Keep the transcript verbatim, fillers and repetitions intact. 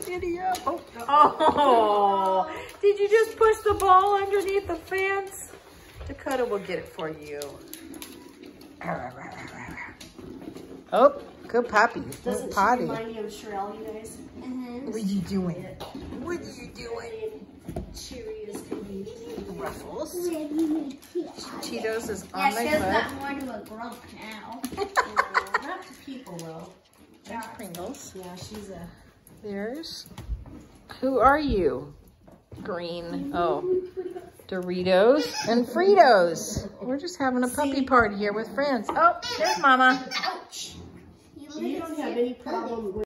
video. Oh. Oh, did you just push the ball underneath the fence? Dakota will get it for you. Oh, good puppy. Doesn't potty. she remind you of Sherelle, you guys? Mm-hmm. What are you doing? What are you doing? Cheery as can be. Ruffles. Yeah, Cheetos is on yeah, my she has foot. got more to a grump now. Uh, not to people, though. There's Pringles. Yeah, she's a... There's. Who are you? Green. Oh. Doritos and Fritos. We're just having a puppy party here with friends. Oh, there's Mama. Ouch. You don't have any problem with